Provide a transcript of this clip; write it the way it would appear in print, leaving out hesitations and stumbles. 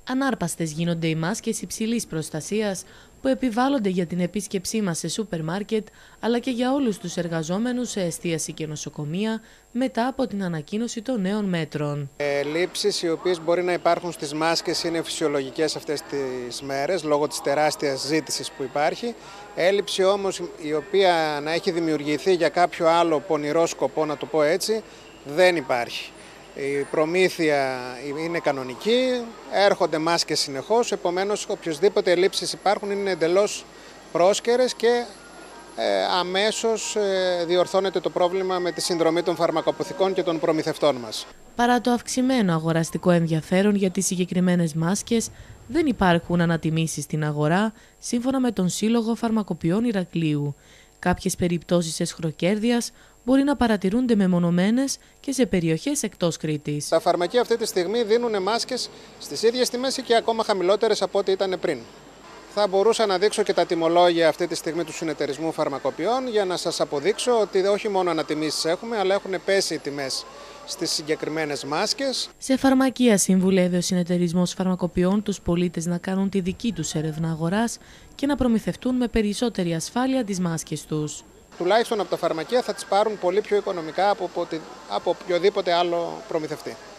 Ανάρπαστες γίνονται οι μάσκες υψηλής προστασίας που επιβάλλονται για την επίσκεψή μας σε σούπερ μάρκετ, αλλά και για όλους τους εργαζόμενους σε εστίαση και νοσοκομεία μετά από την ανακοίνωση των νέων μέτρων. Λήψεις οι οποίες μπορεί να υπάρχουν στις μάσκες είναι φυσιολογικές αυτές τις μέρες λόγω της τεράστιας ζήτησης που υπάρχει. Έλλειψη όμως η οποία να έχει δημιουργηθεί για κάποιο άλλο πονηρό σκοπό, να το πω έτσι, δεν υπάρχει. Η προμήθεια είναι κανονική, έρχονται μάσκες συνεχώς, επομένως οποιοσδήποτε ελλείψεις υπάρχουν είναι εντελώς πρόσκαιρες και αμέσως διορθώνεται το πρόβλημα με τη συνδρομή των φαρμακοποθηκών και των προμηθευτών μας. Παρά το αυξημένο αγοραστικό ενδιαφέρον για τις συγκεκριμένες μάσκες, δεν υπάρχουν ανατιμήσεις στην αγορά, σύμφωνα με τον Σύλλογο Φαρμακοποιών Ηρακλείου. Κάποιες περιπτώσεις εσχροκέρδειας μπορεί να παρατηρούνται μεμονωμένες και σε περιοχές εκτός Κρήτης. Τα φαρμακεία αυτή τη στιγμή δίνουν μάσκες στις ίδιες τιμές και ακόμα χαμηλότερες από ό,τι ήταν πριν. Θα μπορούσα να δείξω και τα τιμολόγια αυτή τη στιγμή του Συνεταιρισμού Φαρμακοποιών για να σας αποδείξω ότι όχι μόνο ανατιμήσεις έχουμε, αλλά έχουν πέσει οι τιμές στις συγκεκριμένες μάσκες. Σε φαρμακεία συμβουλεύει ο Συνεταιρισμός Φαρμακοποιών τους πολίτες να κάνουν τη δική τους έρευνα αγοράς και να προμηθευτούν με περισσότερη ασφάλεια τις μάσκες τους. Τουλάχιστον από τα φαρμακεία θα τις πάρουν πολύ πιο οικονομικά από οποιοδήποτε άλλο προμηθευτή.